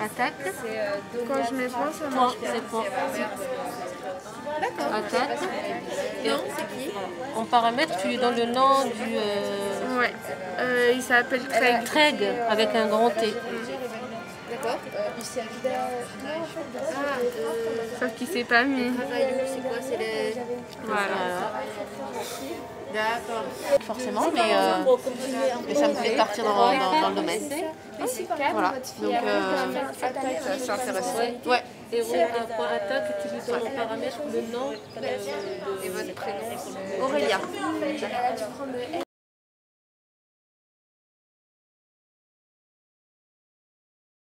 Attaque. Quand je mets point, ça Point, marche. c'est point. D'accord. Attaque. Non, c'est qui? En paramètre, tu lui donnes le nom du Ouais. Il s'appelle Craig. Treg avec un grand T. D'accord. Sauf qu'il s'est pas mis. C'est quoi? C'est les... Voilà. D'accord. Forcément, mais ça me fait partir dans le domaine. Voilà. Donc, C'est intéressant. ouais. Et un point attaque, tu lui donnes en paramètre le nom Et votre prénom? Aurélia.